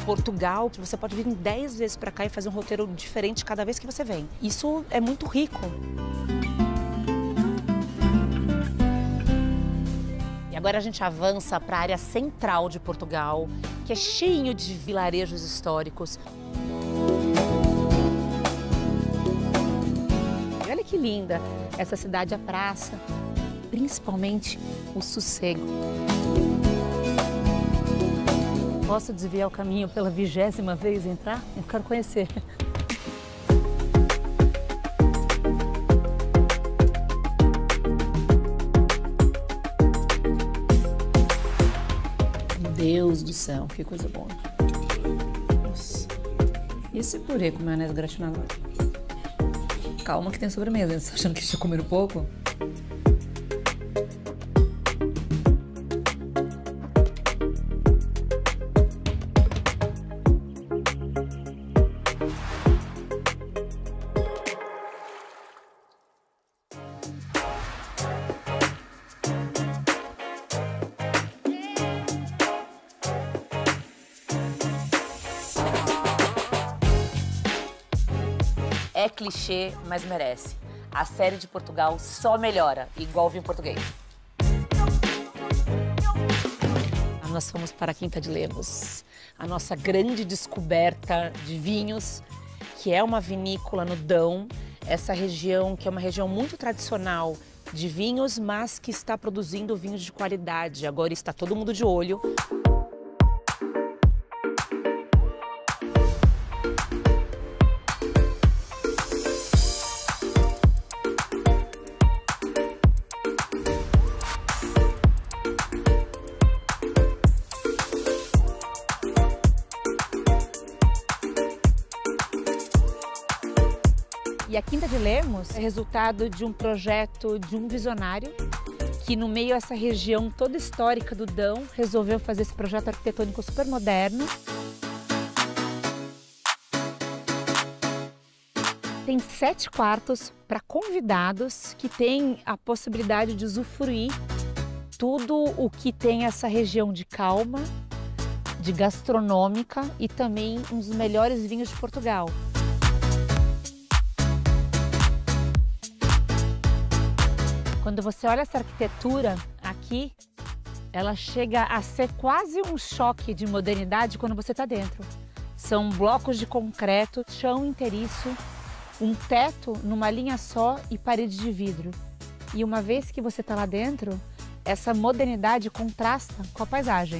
Portugal, você pode vir 10 vezes para cá e fazer um roteiro diferente cada vez que você vem. Isso é muito rico. E agora a gente avança para a área central de Portugal, que é cheio de vilarejos históricos. E olha que linda essa cidade, a praça, principalmente o sossego. Posso desviar o caminho pela 20ª vez e entrar? Eu quero conhecer. Meu Deus do céu, que coisa boa. Nossa. E esse purê com maionese gratinada? Calma que tem sobremesa. Você tá achando que estou comendo pouco? É clichê, mas merece. A série de Portugal só melhora, igual vinho português. Nós fomos para a Quinta de Lemos, a nossa grande descoberta de vinhos, que é uma vinícola no Dão, essa região que é uma região muito tradicional de vinhos, mas que está produzindo vinhos de qualidade. Agora está todo mundo de olho. E a Quinta de Lemos é resultado de um projeto de um visionário que, no meio dessa região toda histórica do Dão, resolveu fazer esse projeto arquitetônico super moderno. Tem 7 quartos para convidados que têm a possibilidade de usufruir tudo o que tem essa região de calma, de gastronômica e também um dos melhores vinhos de Portugal. Quando você olha essa arquitetura aqui, ela chega a ser quase um choque de modernidade quando você está dentro. São blocos de concreto, chão inteiriço, um teto numa linha só e parede de vidro. E uma vez que você está lá dentro, essa modernidade contrasta com a paisagem.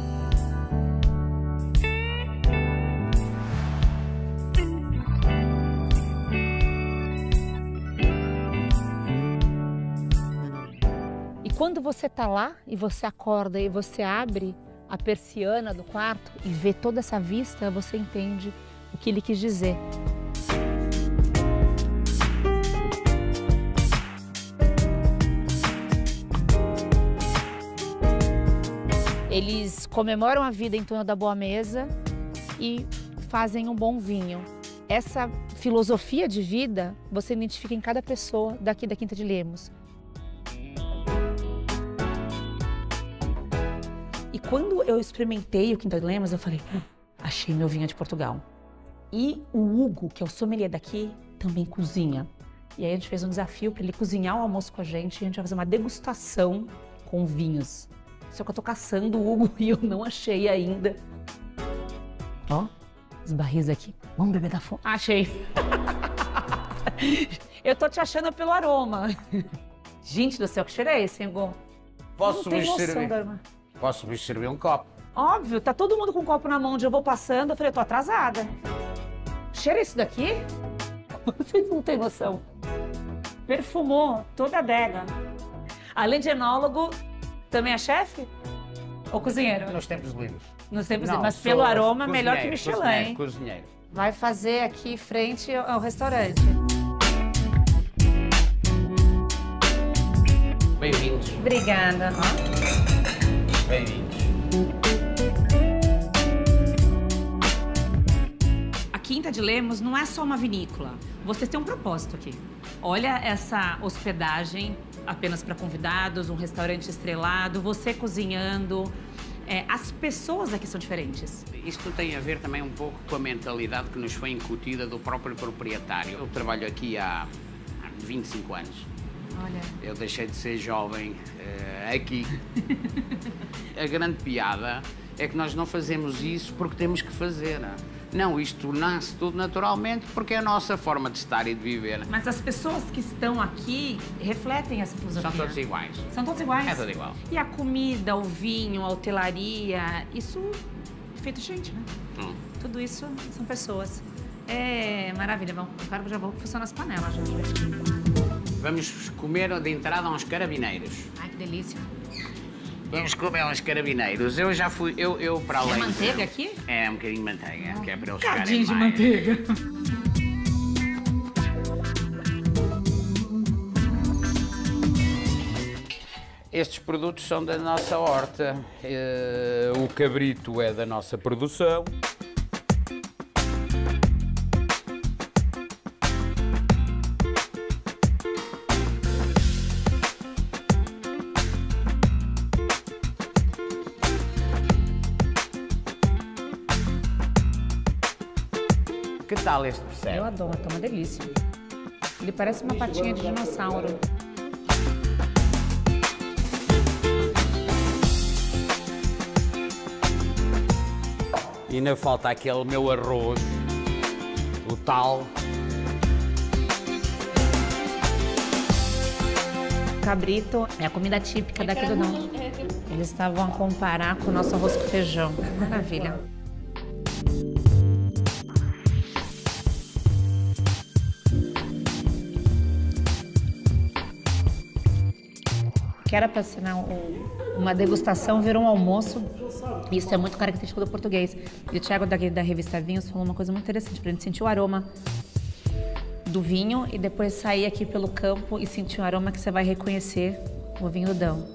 Quando você está lá e você acorda e você abre a persiana do quarto e vê toda essa vista, você entende o que ele quis dizer. Eles comemoram a vida em torno da boa mesa e fazem um bom vinho. Essa filosofia de vida você identifica em cada pessoa daqui da Quinta de Lemos. E quando eu experimentei o Quinta de Lemos, eu falei, achei meu vinho de Portugal. E o Hugo, que é o sommelier daqui, também cozinha. E aí a gente fez um desafio para ele cozinhar o almoço com a gente e a gente vai fazer uma degustação com vinhos. Só que eu tô caçando o Hugo e eu não achei ainda. Ó, os barris aqui. Vamos beber da fonte. Achei. Eu tô te achando pelo aroma. Gente do céu, que cheiro é esse, hein, Hugo? Posso me servir? Posso me servir um copo? Óbvio, tá todo mundo com um copo na mão onde eu vou passando. Eu falei, eu tô atrasada. Cheira isso daqui? Vocês não têm noção. Perfumou toda a adega. Além de enólogo, também é chefe? Ou cozinheiro? Nos tempos livres. Nos tempos livres, mas pelo aroma, melhor que Michelin, cozinheiro, hein? Cozinheiro. Vai fazer aqui frente ao restaurante. Bem-vindos. Obrigada. Bem-vindos. A Quinta de Lemos não é só uma vinícola. Vocês têm um propósito aqui. Olha essa hospedagem apenas para convidados, um restaurante estrelado, você cozinhando, as pessoas aqui são diferentes. Isto tem a ver também um pouco com a mentalidade que nos foi incutida do próprio proprietário. Eu trabalho aqui há 25 anos. Olha. Eu deixei de ser jovem aqui. A grande piada é que nós não fazemos isso porque temos que fazer. Não, isto nasce tudo naturalmente porque é a nossa forma de estar e de viver. Mas as pessoas que estão aqui refletem essa filosofia. São todos iguais. São todos iguais? É tudo igual. E a comida, o vinho, a hotelaria, isso é feito de gente, né? Tudo isso são pessoas. É maravilha. Agora eu já vou funcionar as panelas, gente. Vamos comer de entrada uns carabineiros. Ai, que delícia. Vamos comer uns carabineiros. Eu já fui, eu para além... É manteiga aqui? É, um bocadinho de manteiga, que é para eles Cadinho ficarem de mais... manteiga. Estes produtos são da nossa horta. O cabrito é da nossa produção. Que tal este percebe? Eu adoro, tá uma delícia. Ele parece uma patinha de dinossauro. E ainda falta aquele meu arroz, o tal. Cabrito é a comida típica daqui do norte. Eles estavam a comparar com o nosso arroz com feijão. Maravilha. Que era para ser uma degustação, virou um almoço. Isso é muito característico do português. E o Thiago da revista Vinhos falou uma coisa muito interessante para a gente sentir o aroma do vinho e depois sair aqui pelo campo e sentir o aroma que você vai reconhecer o vinho do Dão.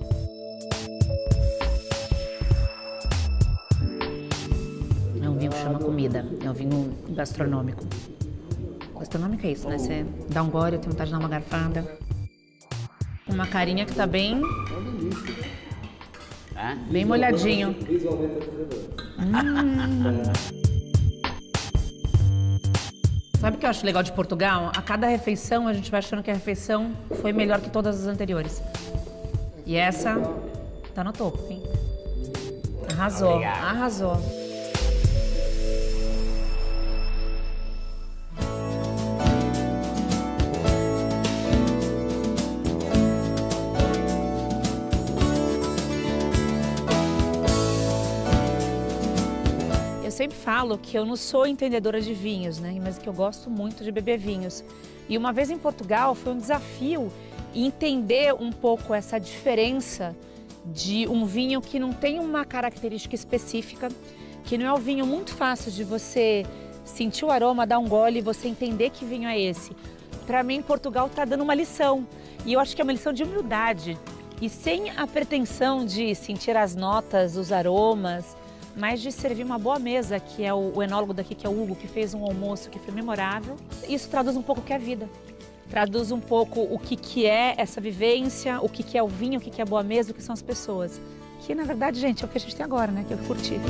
É um vinho que chama comida, é um vinho gastronômico. Gastronômico é isso, né? Você dá um gole, tem vontade de dar uma garfada. Uma carinha que tá bem... Bem molhadinho. Sabe o que eu acho legal de Portugal? A cada refeição, a gente vai achando que a refeição foi melhor que todas as anteriores. E essa tá no topo, hein? Arrasou, obrigado. Arrasou. Eu sempre falo que eu não sou entendedora de vinhos, né? Mas que eu gosto muito de beber vinhos. E uma vez em Portugal foi um desafio entender um pouco essa diferença de um vinho que não tem uma característica específica, que não é um vinho muito fácil de você sentir o aroma, dar um gole e você entender que vinho é esse. Para mim, Portugal está dando uma lição. E eu acho que é uma lição de humildade. E sem a pretensão de sentir as notas, os aromas, mas de servir uma boa mesa, que é o enólogo daqui, que é o Hugo, que fez um almoço que foi memorável. Isso traduz um pouco o que é a vida. Traduz um pouco o que é essa vivência, o que é o vinho, o que é a boa mesa, o que são as pessoas. Que, na verdade, gente, é o que a gente tem agora, né? Que eu curti.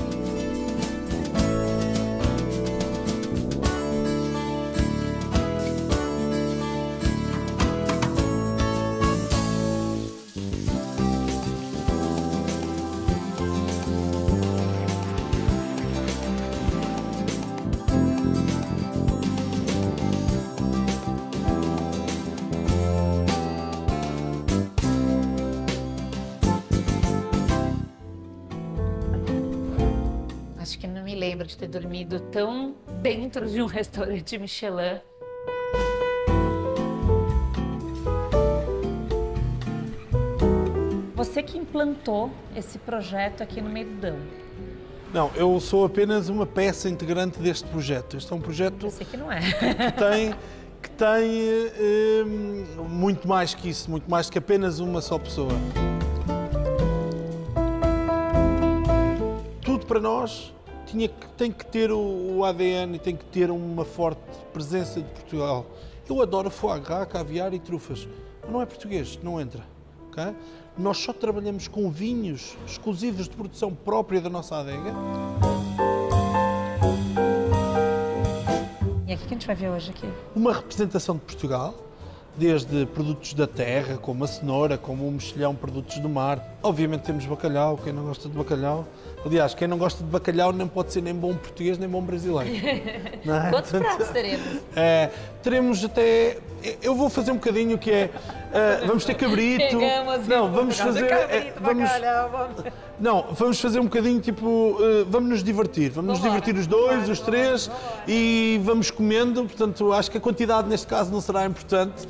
Acho que não me lembro de ter dormido tão dentro de um restaurante Michelin. Você que implantou esse projeto aqui no meio do Dão. Não, eu sou apenas uma peça integrante deste projeto. Este é um projeto Eu sei que não é. que tem muito mais que isso, muito mais que apenas uma só pessoa. Tudo para nós tem que ter o ADN e tem que ter uma forte presença de Portugal. Eu adoro foie gras, caviar e trufas. Mas não é português, não entra. Okay? Nós só trabalhamos com vinhos exclusivos de produção própria da nossa adega. E aqui que a gente vai ver hoje aqui? Uma representação de Portugal, desde produtos da terra, como a cenoura, como o mexilhão, produtos do mar. Obviamente temos bacalhau, quem não gosta de bacalhau. Aliás, quem não gosta de bacalhau nem pode ser nem bom português, nem bom brasileiro. Não é? Quantos pratos teremos? Teremos até... Eu vou fazer um bocadinho que é... vamos ter cabrito. Não, vamos fazer... Não, vamos fazer um bocadinho tipo... vamos nos divertir. Vamos nos divertir os dois, os três e vamos comendo. Portanto, acho que a quantidade neste caso não será importante.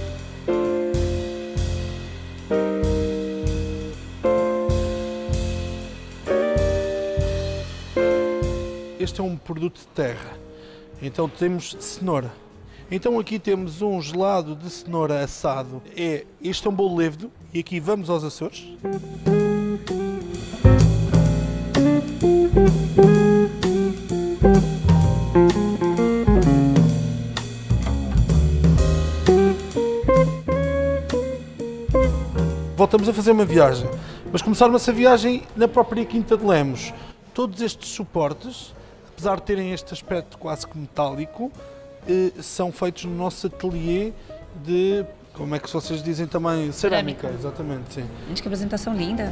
Este é um produto de terra, então temos cenoura. Então aqui temos um gelado de cenoura assado. Este é um bolo lévedo e aqui vamos aos Açores. Voltamos a fazer uma viagem, mas começarmos a viagem na própria Quinta de Lemos. Todos estes suportes, apesar de terem este aspecto quase que metálico, são feitos no nosso ateliê de, como é que vocês dizem também? Cerâmica, exatamente, sim. Gente, que apresentação linda!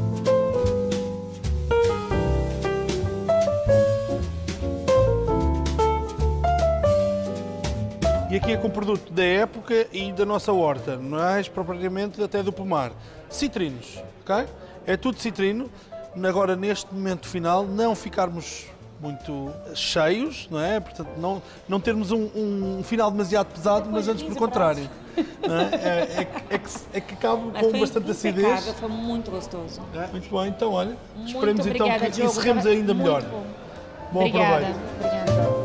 E aqui é com produto da época e da nossa horta, não é propriamente até do pomar. Citrinos, ok? É tudo citrino. Agora, neste momento final, não ficarmos muito cheios, não é? Portanto, não termos um final demasiado pesado, mas antes pelo contrário. Não é? É que acaba com bastante acidez. Foi muito gostoso. Muito bem, então olha, Muito esperemos obrigada, então que Diogo, encerremos ainda melhor. Bom obrigada. proveito. Obrigada.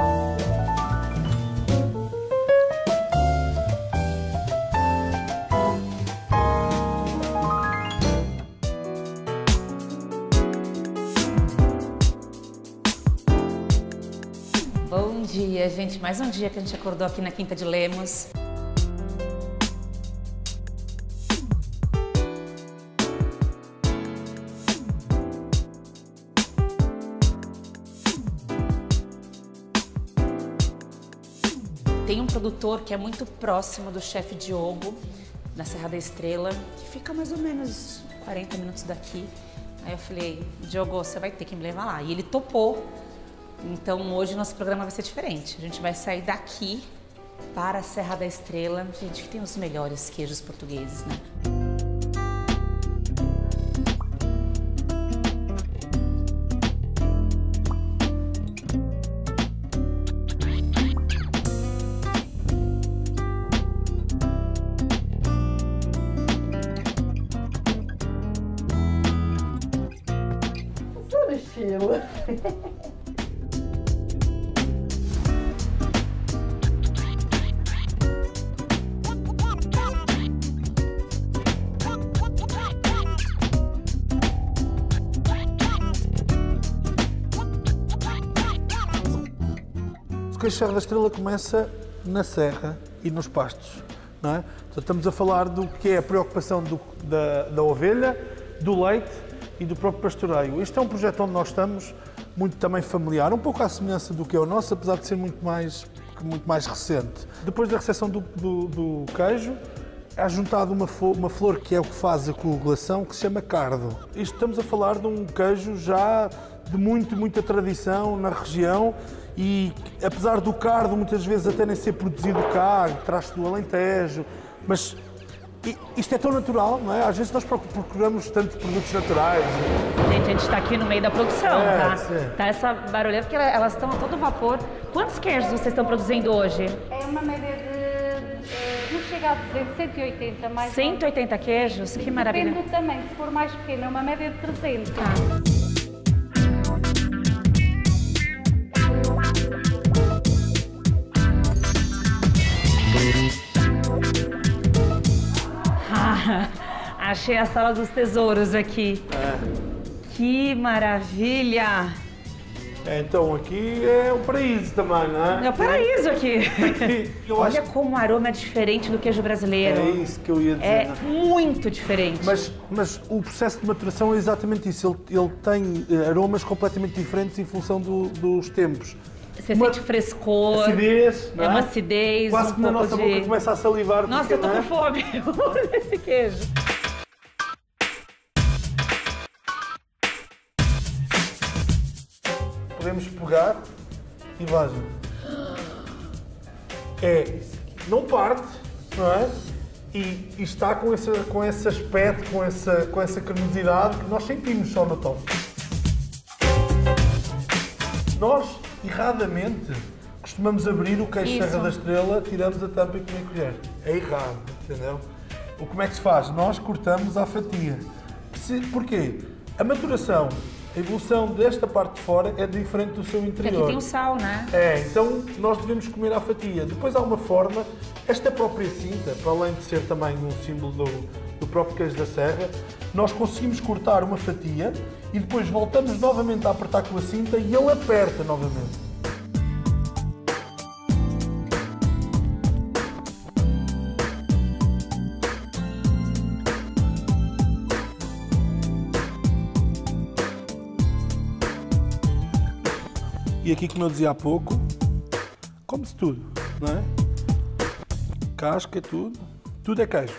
Bom dia, gente. Mais um dia que a gente acordou aqui na Quinta de Lemos. Tem um produtor que é muito próximo do chefe Diogo, na Serra da Estrela, que fica mais ou menos 40 minutos daqui. Aí eu falei, Diogo, você vai ter que me levar lá. E ele topou. Então hoje o nosso programa vai ser diferente. A gente vai sair daqui para a Serra da Estrela. Gente, que tem os melhores queijos portugueses, né? Tudo estilo. O queijo Serra da Estrela começa na serra e nos pastos, não é? Então, estamos a falar do que é a preocupação da ovelha, do leite e do próprio pastoreio. Este é um projeto onde nós estamos muito também familiar, um pouco à semelhança do que é o nosso, apesar de ser muito mais recente. Depois da recepção do queijo, é juntado uma flor que é o que faz a coagulação, que se chama cardo. Isto estamos a falar de um queijo já de muita tradição na região e, apesar do cardo muitas vezes até nem ser produzido cá, traz-se do Alentejo, mas isto é tão natural, não é? Às vezes nós procuramos tanto produtos naturais. Gente, a gente está aqui no meio da produção, tá? Sim. Tá essa barulheira, porque elas estão a todo vapor. Quantos queijos vocês estão produzindo hoje? É uma média de, não chega a dizer, 180 mais. 180 queijos? Que maravilha. Depende do tamanho, se for mais pequeno, é uma média de 300. Achei a sala dos tesouros aqui. Que maravilha! Então aqui é um paraíso também, não é? É o paraíso aqui. Eu Olha acho como o aroma é diferente do queijo brasileiro. é isso que eu ia dizer. É não é? muito diferente. Mas o processo de maturação é exatamente isso. Ele tem aromas completamente diferentes em função dos tempos. Você sente frescor, Acidez, não é é? uma acidez, Quase que na nossa boca começa a salivar. Nossa, porque, eu tô não é? com fome desse queijo. Podemos pegar e vejam. Não parte, não é? E está com esse aspecto, com essa cremosidade que nós sentimos só no toque. Nós, erradamente, costumamos abrir o queijo Isso. Serra da Estrela, tiramos a tampa e comer colher. É errado, entendeu? Como é que se faz? Nós cortamos à fatia. Porquê? A maturação, a evolução desta parte de fora é diferente do seu Porque interior. aqui tem o sal, né? Então nós devemos comer à fatia. Depois há uma forma, esta própria cinta, para além de ser também um símbolo do próprio queijo da Serra, nós conseguimos cortar uma fatia e depois voltamos novamente a apertar com a cinta e ele aperta novamente. E aqui, como eu dizia há pouco, come-se tudo, não é? Casca, tudo é queijo.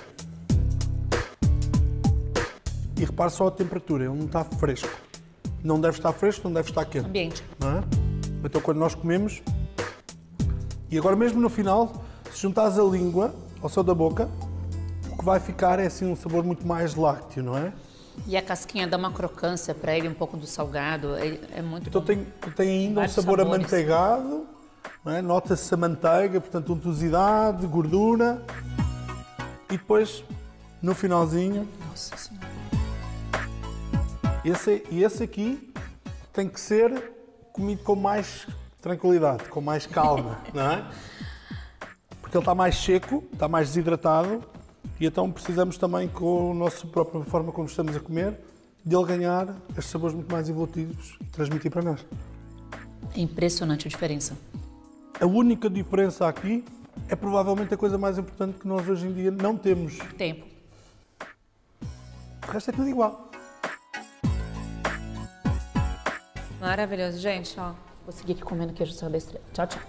E repare só a temperatura, ele não está fresco. Não deve estar fresco, não deve estar quente. Ambiente. Não é? Então quando nós comemos, e agora mesmo no final, se juntares a língua ao céu da boca, o que vai ficar é assim um sabor muito mais lácteo, não é? E a casquinha dá uma crocância para ele, um pouco do salgado. É muito Então bom. tem ainda Vários um sabor sabores. amanteigado, não é? Nota-se a manteiga, portanto untuosidade, gordura. E depois, no finalzinho, Nossa Senhora. esse aqui tem que ser comido com mais tranquilidade, com mais calma, não é? Porque ele está mais seco, está mais desidratado e então precisamos também, com a nossa própria forma como estamos a comer, de ele ganhar estes sabores muito mais evolutivos e transmitir para nós. É impressionante a diferença. A única diferença aqui é provavelmente a coisa mais importante que nós hoje em dia não temos. Tempo. O resto é tudo igual. Maravilhoso, gente, ó. Vou seguir aqui comendo queijo Serra da Estrela. Tchau, tchau.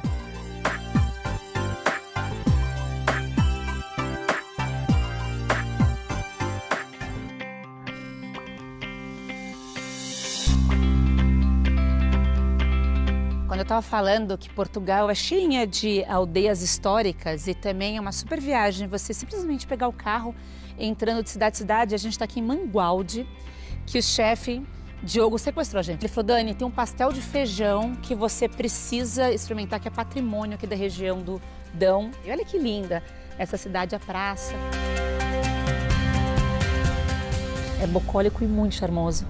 Quando eu estava falando que Portugal é cheia de aldeias históricas e também é uma super viagem, você simplesmente pegar o carro entrando de cidade em cidade. A gente está aqui em Mangualde, que o chefe Diogo sequestrou a gente. Ele falou: Dani, tem um pastel de feijão que você precisa experimentar, que é patrimônio aqui da região do Dão. E olha que linda essa cidade, a praça. É bucólico e muito charmoso.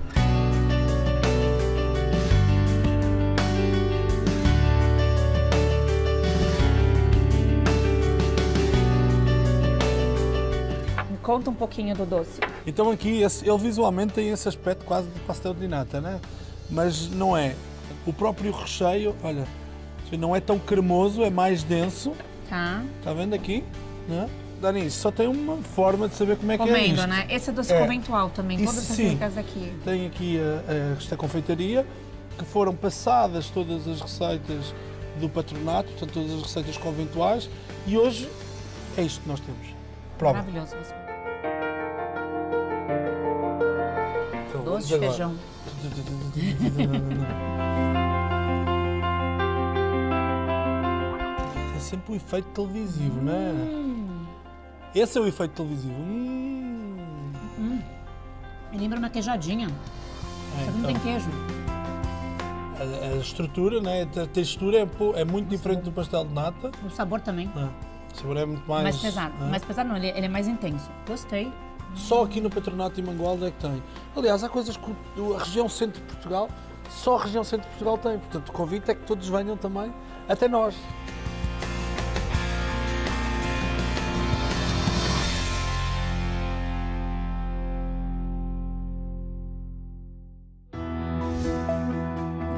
Conta um pouquinho do doce. Então aqui, ele visualmente tem esse aspecto quase de pastel de nata, né? Mas não é. O próprio recheio, olha, não é tão cremoso, é mais denso. Tá. Está vendo aqui? Né? Dani, só tem uma forma de saber como é que é Comendo, isto. né? Esse é doce É. conventual também, Isso todas as sim. receitas aqui. Tem aqui esta confeitaria, que foram passadas todas as receitas do patronato, portanto todas as receitas conventuais, e hoje é isto que nós temos. Prova. Maravilhoso. Então, Doce de agora. feijão. É sempre o efeito televisivo, não é? Esse é o efeito televisivo. Me lembra uma queijadinha. Só que não tem queijo. A estrutura, né? A textura é muito diferente do pastel de nata. O sabor também. O sabor é muito mais... Mais pesado. né? Mais pesado não, ele é mais intenso. Gostei. Só aqui no Patronato de Mangualde é que tem. Aliás, há coisas que a região centro de Portugal, só a região centro de Portugal tem. Portanto, o convite é que todos venham também, até nós.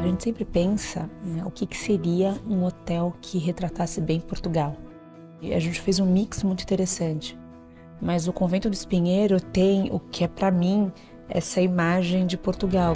gente sempre pensa, né, o que seria um hotel que retratasse bem Portugal. E a gente fez um mix muito interessante. Mas o Convento do Espinheiro tem o que é, para mim, essa imagem de Portugal.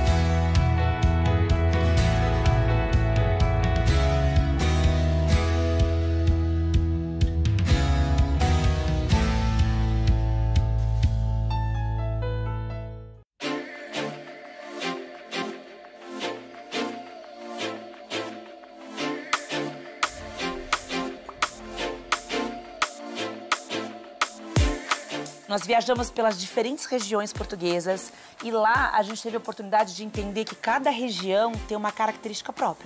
Nós viajamos pelas diferentes regiões portuguesas e lá a gente teve a oportunidade de entender que cada região tem uma característica própria.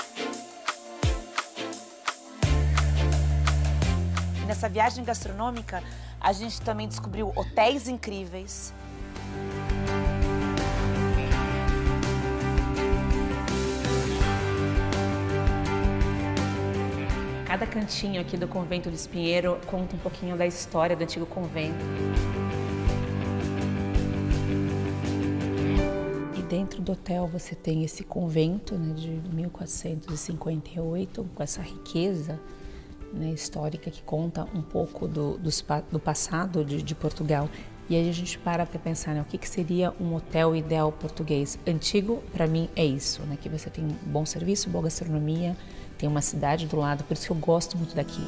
E nessa viagem gastronômica, a gente também descobriu hotéis incríveis. Cada cantinho aqui do Convento do Espinheiro conta um pouquinho da história do antigo convento. E dentro do hotel você tem esse convento, né, de 1458, com essa riqueza, né, histórica que conta um pouco do passado de Portugal. E aí a gente para pensar, né, o que seria um hotel ideal português. Antigo, para mim, é isso, né, que você tem bom serviço, boa gastronomia, tem uma cidade do lado, por isso que eu gosto muito daqui.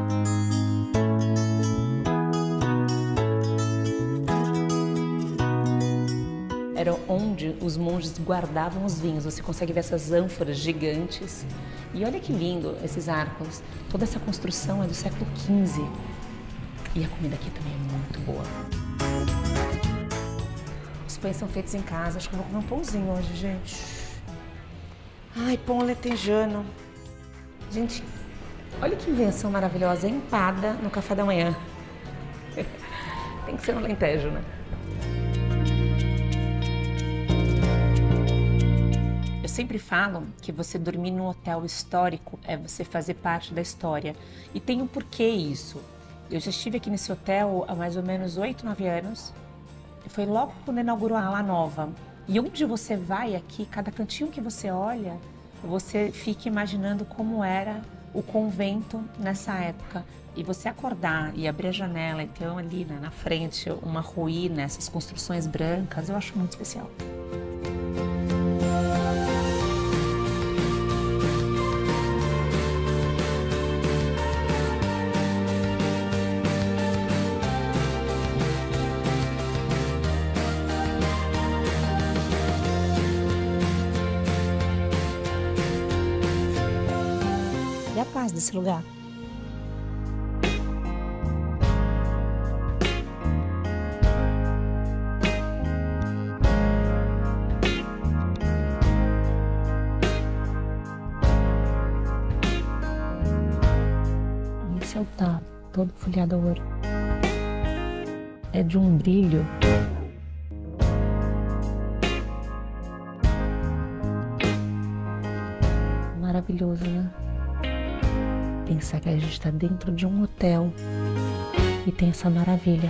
Era onde os monges guardavam os vinhos. Você consegue ver essas ânforas gigantes. E olha que lindo esses arcos. Toda essa construção é do século XV. E a comida aqui também é muito boa. Os pães são feitos em casa. Acho que eu vou comer um pãozinho hoje, gente. Ai, pão alentejano. Gente, olha que invenção maravilhosa, empada no café da manhã. Tem que ser no Alentejo, né? Eu sempre falo que você dormir num hotel histórico é você fazer parte da história. E tem um porquê isso. Eu já estive aqui nesse hotel há mais ou menos 8, 9 anos. Foi logo quando inaugurou a ala nova. E onde você vai aqui, cada cantinho que você olha, você fica imaginando como era o convento nessa época. E você acordar e abrir a janela e ter ali, né, na frente uma ruína, essas construções brancas, eu acho muito especial. E a paz desse lugar. Esse altar, todo folheado a ouro, é de um brilho. Maravilhoso, né? Pensar que a gente está dentro de um hotel e tem essa maravilha.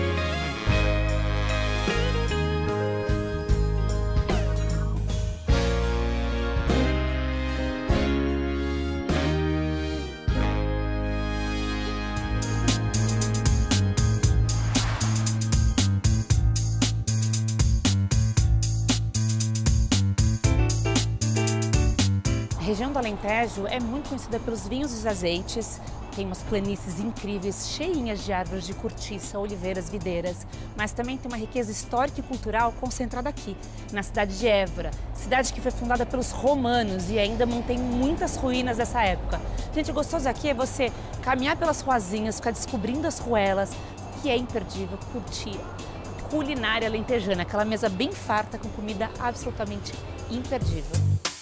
A região do Alentejo é muito conhecida pelos vinhos e os azeites. Tem umas planícies incríveis, cheinhas de árvores de cortiça, oliveiras, videiras. Mas também tem uma riqueza histórica e cultural concentrada aqui, na cidade de Évora. Cidade que foi fundada pelos romanos e ainda mantém muitas ruínas dessa época. Gente, o gostoso aqui é você caminhar pelas ruazinhas, ficar descobrindo as ruelas, que é imperdível, curtir a culinária alentejana, aquela mesa bem farta com comida absolutamente imperdível.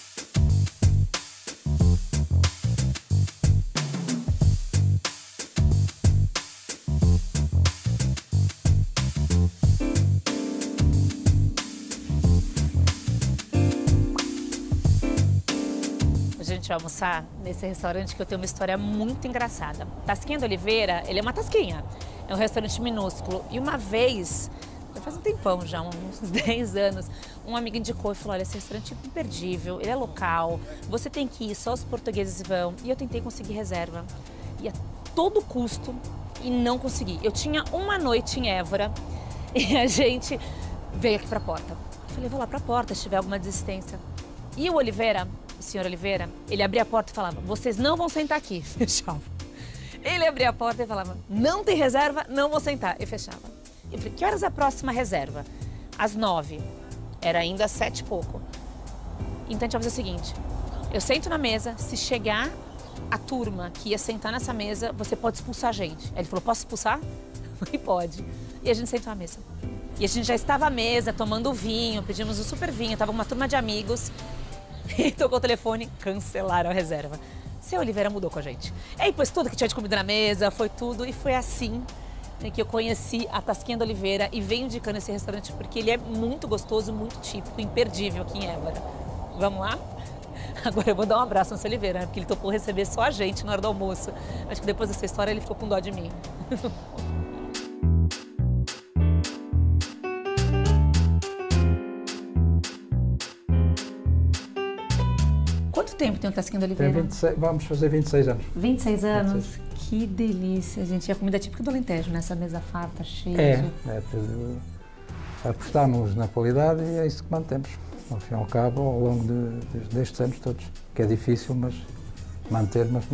A gente vai almoçar nesse restaurante que eu tenho uma história muito engraçada. Tasquinha da Oliveira, ele é uma tasquinha. É um restaurante minúsculo. E uma vez, faz um tempão já, uns 10 anos. Um amigo indicou e falou, olha, esse restaurante é imperdível, ele é local, você tem que ir, só os portugueses vão. E eu tentei conseguir reserva. E a todo custo, e não consegui. Eu tinha uma noite em Évora e a gente veio aqui pra porta. Eu falei, vou lá pra porta, se tiver alguma desistência. E o Oliveira, o senhor Oliveira, ele abria a porta e falava, vocês não vão sentar aqui. Fechava. Ele abria a porta e falava, não tem reserva, não vou sentar. E fechava. Eu falei, que horas é a próxima reserva? Às 9. Era ainda às 7 e pouco. Então a gente vai fazer o seguinte, eu sento na mesa, se chegar a turma que ia sentar nessa mesa, você pode expulsar a gente. Aí ele falou, posso expulsar? Eu falei, pode. E a gente sentou na mesa. E a gente já estava à mesa, tomando vinho, pedimos um super vinho, tava uma turma de amigos. E tocou o telefone, cancelaram a reserva. Seu Oliveira mudou com a gente. E aí pôs tudo que tinha de comida na mesa, foi tudo. E foi assim que eu conheci a Tasquinha do Oliveira e venho indicando esse restaurante porque ele é muito gostoso, muito típico, imperdível aqui em Évora. Vamos lá? Agora eu vou dar um abraço no seu Oliveira, porque ele topou receber só a gente na hora do almoço. Acho que depois dessa história ele ficou com dó de mim. Quanto tempo tem o Tasquinha do Oliveira? Tem 26, vamos fazer 26 anos. 26 anos? 26. Que delícia, gente. E a comida típica do Alentejo, nessa mesa farta, cheia apostamos na qualidade e é isso que mantemos. Ao fim e ao cabo, ao longo destes anos todos. Que é difícil, mas mantemos.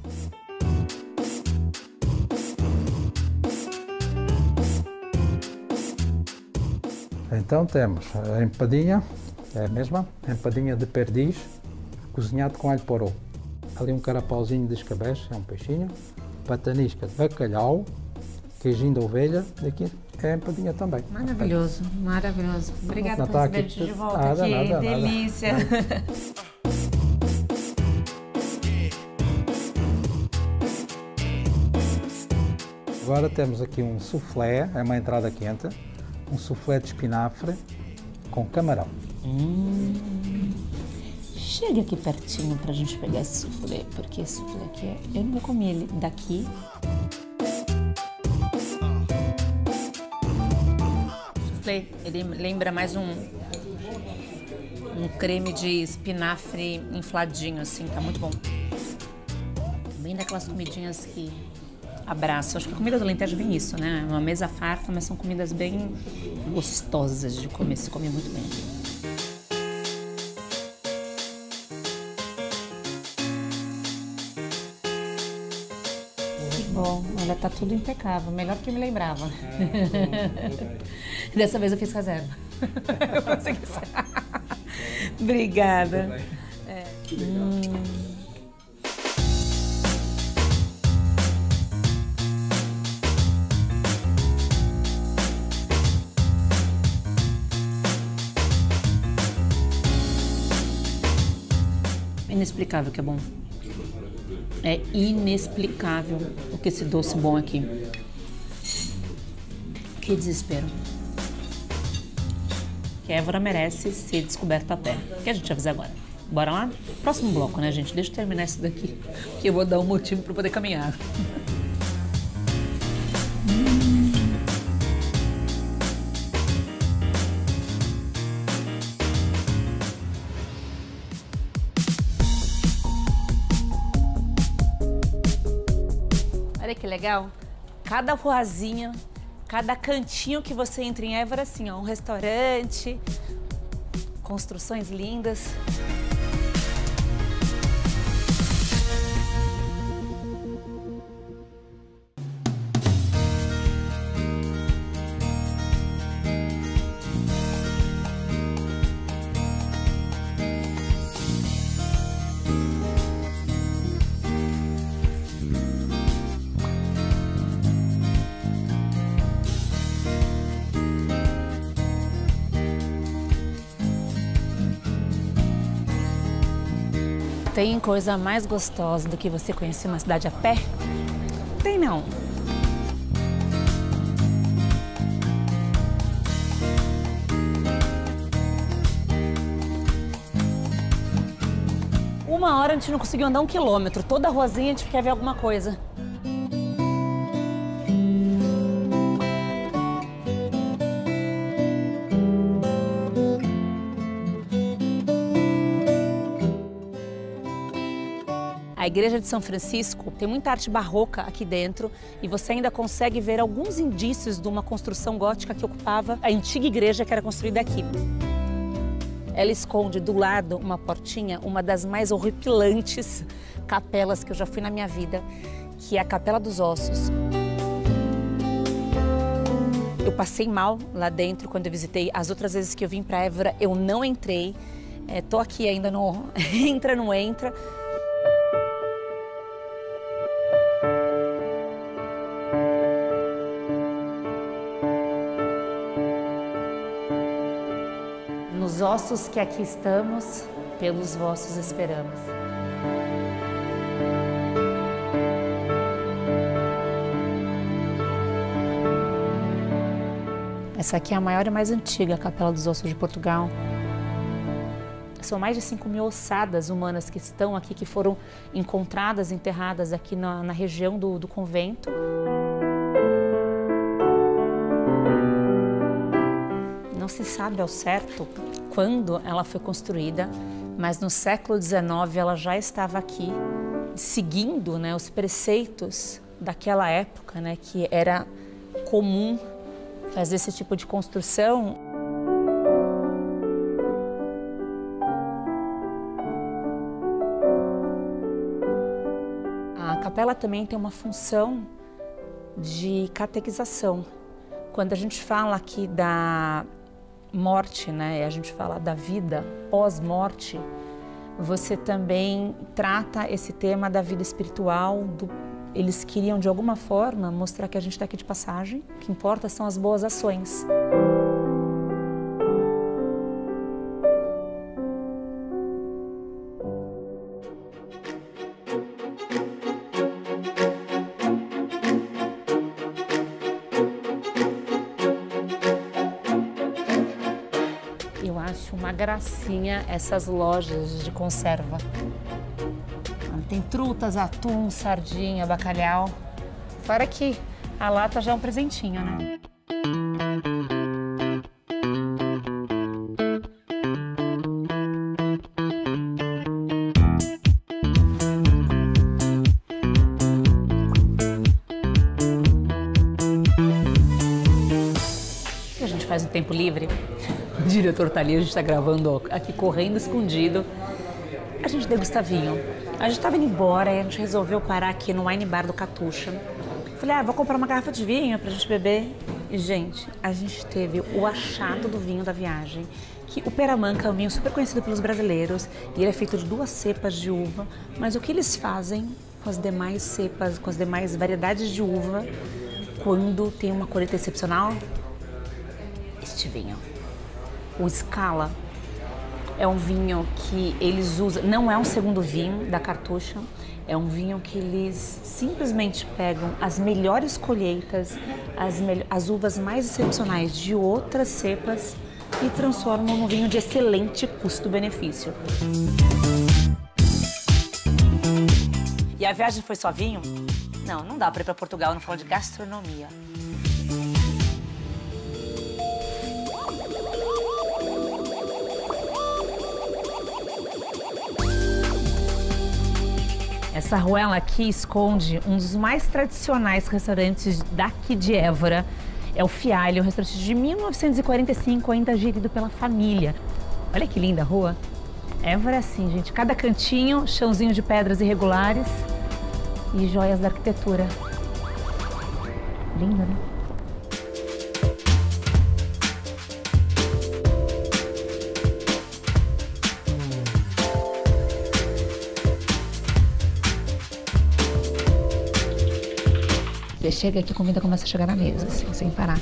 Então temos a empadinha, é a mesma, empadinha de perdiz, cozinhado com alho poró. Ali um carapauzinho de escabeche, é um peixinho, patanisca de bacalhau, queijinho de ovelha, daqui é a empadinha também. Maravilhoso, maravilhoso. Obrigada por receber de volta nada, aqui, nada, delícia. Nada. Agora temos aqui um soufflé, é uma entrada quente, um soufflé de espinafre com camarão. Chega aqui pertinho pra gente pegar esse soufflé, porque esse soufflé aqui, eu nunca comi ele daqui. O soufflé, ele lembra mais um creme de espinafre infladinho, assim, tá muito bom. Bem daquelas comidinhas que abraço. Acho que a comida do Alentejo é bem isso, né? Uma mesa farta, mas são comidas bem gostosas de comer, se come muito bem. Bom, olha, tá tudo impecável, melhor do que eu me lembrava. Dessa vez eu fiz reserva. Eu consegui. Obrigada. Inexplicável que é bom. É inexplicável o que esse doce bom aqui. Que desespero. Que Évora merece ser descoberta a pé. O que a gente vai fazer agora? Bora lá? Próximo bloco, né, gente? Deixa eu terminar isso daqui, que eu vou dar um motivo para poder caminhar. Olha que legal, cada ruazinha, cada cantinho que você entra em Évora, assim, ó, um restaurante, construções lindas. Tem coisa mais gostosa do que você conhecer uma cidade a pé? Tem não. Uma hora a gente não conseguiu andar 1 quilômetro. Toda a ruazinha a gente quer ver alguma coisa. igreja de São Francisco tem muita arte barroca aqui dentro e você ainda consegue ver alguns indícios de uma construção gótica que ocupava a antiga igreja que era construída aqui. Ela esconde do lado uma portinha, uma das mais horripilantes capelas que eu já fui na minha vida, que é a Capela dos Ossos. Eu passei mal lá dentro quando eu visitei. As outras vezes que eu vim para Évora, eu não entrei. Tô aqui ainda no entra, não entra. Nos ossos que aqui estamos, pelos vossos esperamos. Essa aqui é a maior e mais antiga Capela dos Ossos de Portugal. São mais de 5.000 ossadas humanas que estão aqui, que foram encontradas, enterradas aqui na região do convento. Não se sabe ao certo quando ela foi construída, mas no século XIX ela já estava aqui, seguindo, né, os preceitos daquela época, né, que era comum fazer esse tipo de construção. A capela também tem uma função de catequização. Quando a gente fala aqui da morte, né, a gente fala da vida pós-morte, você também trata esse tema da vida espiritual. Eles queriam, de alguma forma, mostrar que a gente está aqui de passagem. O que importa são as boas ações. Eu acho uma gracinha essas lojas de conserva. Tem trutas, atum, sardinha, bacalhau. Fora que a lata já é um presentinho, né? O que a gente faz no tempo livre? O diretor tá ali, a gente tá gravando aqui correndo escondido. A gente degusta vinho. A gente estava indo embora e a gente resolveu parar aqui no wine bar do Catuxa. Falei, vou comprar uma garrafa de vinho pra gente beber. E, gente, a gente teve o achado do vinho da viagem, que o Peramanca é um vinho super conhecido pelos brasileiros e ele é feito de 2 cepas de uva, mas o que eles fazem com as demais cepas, com as demais variedades de uva, quando tem uma colheita excepcional? Este vinho. O Scala. É um vinho que eles usam, não é um segundo vinho da Cartucha, é um vinho que eles simplesmente pegam as melhores colheitas, as uvas mais excepcionais de outras cepas e transformam num vinho de excelente custo-benefício. E a viagem foi só vinho? Não dá para ir para Portugal e não falar de gastronomia. Essa ruela aqui esconde um dos mais tradicionais restaurantes daqui de Évora. É o Fialho, um restaurante de 1945, ainda gerido pela família. Olha que linda a rua. Évora é assim, gente. Cada cantinho, chãozinho de pedras irregulares e joias da arquitetura. Linda, né? Você chega aqui, a comida começa a chegar na mesa, assim, sem parar.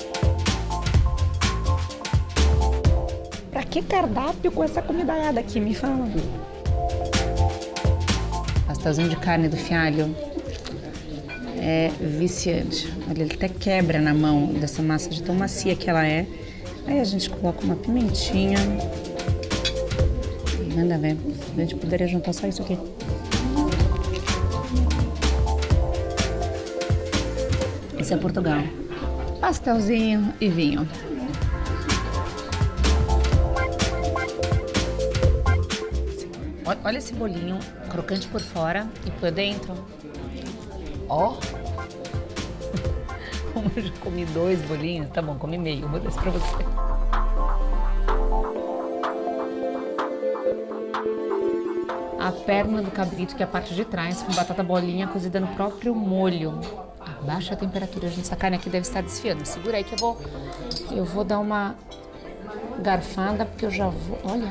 Pra que cardápio com essa comidaiada aqui? Me fala. Pastelzinho de carne do Fialho é viciante. Olha, ele até quebra na mão dessa massa de tão macia que ela é. Aí a gente coloca uma pimentinha. Manda ver. A gente poderia juntar só isso aqui. Esse é Portugal. Pastelzinho e vinho. Olha esse bolinho, crocante por fora e por dentro. Ó. Como eu já comi 2 bolinhos, tá bom, comi meio, vou dar esse pra você. A perna do cabrito, que é a parte de trás, com batata bolinha cozida no próprio molho. Abaixa a temperatura, gente, essa carne aqui deve estar desfiando. Segura aí que eu vou dar uma garfada, porque eu já vou... Olha.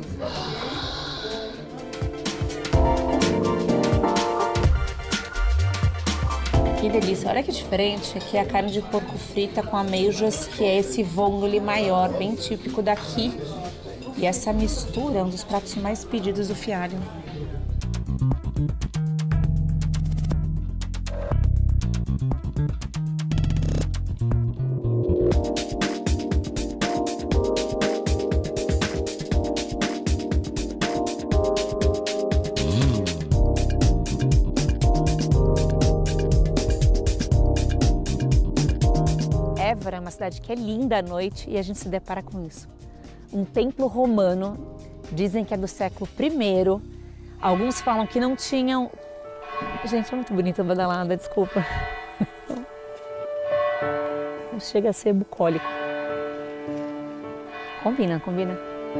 Que delícia, olha que diferente. Aqui é a carne de porco frita com ameijas, que é esse vongole maior, bem típico daqui. E essa mistura é um dos pratos mais pedidos do Fialho. Évora é uma cidade que é linda à noite e a gente se depara com isso. Um templo romano, dizem que é do século I. Alguns falam que não tinham... Gente, é muito bonita a badalada, desculpa. Chega a ser bucólico. Combina, combina.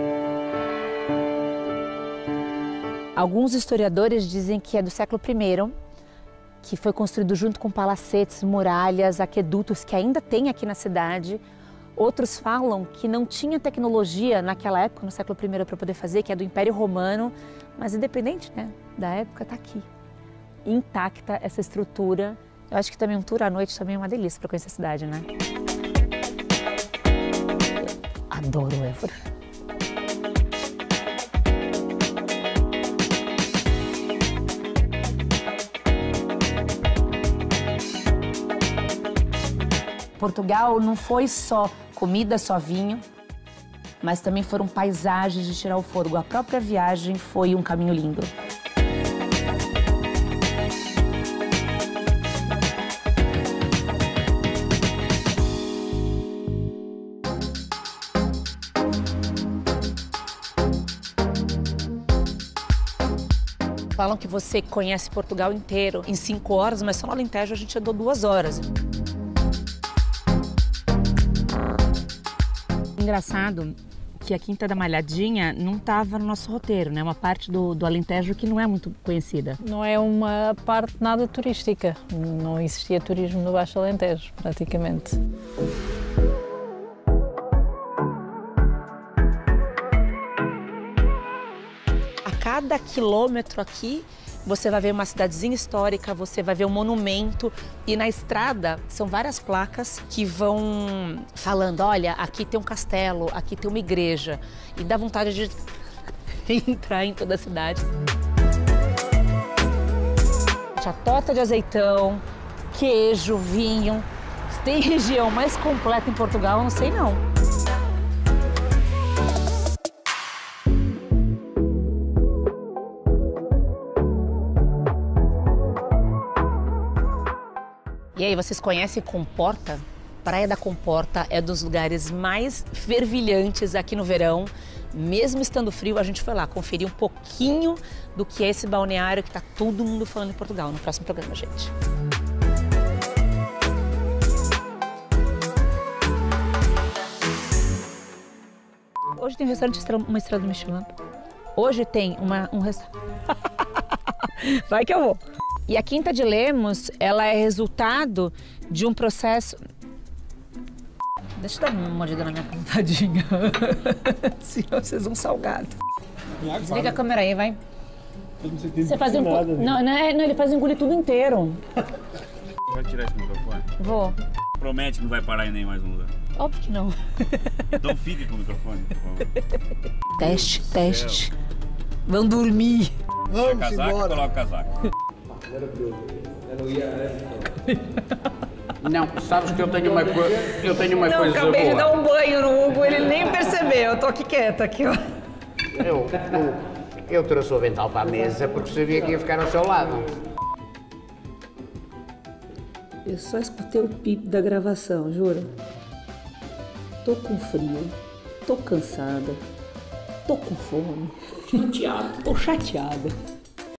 Alguns historiadores dizem que é do século I, que foi construído junto com palacetes, muralhas, aquedutos que ainda tem aqui na cidade. Outros falam que não tinha tecnologia naquela época, no século I, para poder fazer, que é do Império Romano, mas independente, né, da época, está aqui. Intacta essa estrutura. Eu acho que também um tour à noite também é uma delícia para conhecer a cidade, né? Adoro Évora. Portugal não foi só comida, só vinho, mas também foram paisagens de tirar o fôlego. A própria viagem foi um caminho lindo. Falam que você conhece Portugal inteiro em 5 horas, mas só no Alentejo a gente andou 2 horas. Engraçado que a Quinta da Malhadinha não estava no nosso roteiro, né? Uma parte do Alentejo que não é muito conhecida. Não é uma parte nada turística. Não existia turismo no Baixo Alentejo, praticamente. A cada quilômetro aqui, você vai ver uma cidadezinha histórica, você vai ver um monumento e na estrada são várias placas que vão falando, olha, aqui tem um castelo, aqui tem uma igreja e dá vontade de entrar em toda a cidade. A torta de azeitão, queijo, vinho, tem região mais completa em Portugal, eu não sei não. E aí, vocês conhecem Comporta? Praia da Comporta é dos lugares mais fervilhantes aqui no verão. Mesmo estando frio, a gente foi lá conferir um pouquinho do que é esse balneário que tá todo mundo falando em Portugal no próximo programa, gente. Hoje tem um restaurante, uma estrela do Michelin. Hoje tem um restaurante... Vai que eu vou. E a Quinta de Lemos, ela é resultado de um processo... Deixa eu dar uma mordida na minha pontadinha. Senão vocês vão salgado. Desliga a câmera aí, vai. Você faz não, ele faz engolir tudo inteiro. Vai tirar esse microfone? Vou. Promete que não vai parar em nem mais um lugar. Óbvio que não. Então fique com o microfone, por favor. Teste. Vão dormir. Vamos casaco, embora. Coloca o casaco. Não, sabes que eu tenho uma coisa boa. Não, acabei de dar um banho no Hugo, ele nem percebeu. Eu tô aqui quieta, aqui, ó. Eu trouxe o avental para a mesa porque sabia que ia ficar ao seu lado. Eu só escutei o pipo da gravação, juro. Tô com frio, tô cansada. Tô com fome. Chateado. Tô chateada.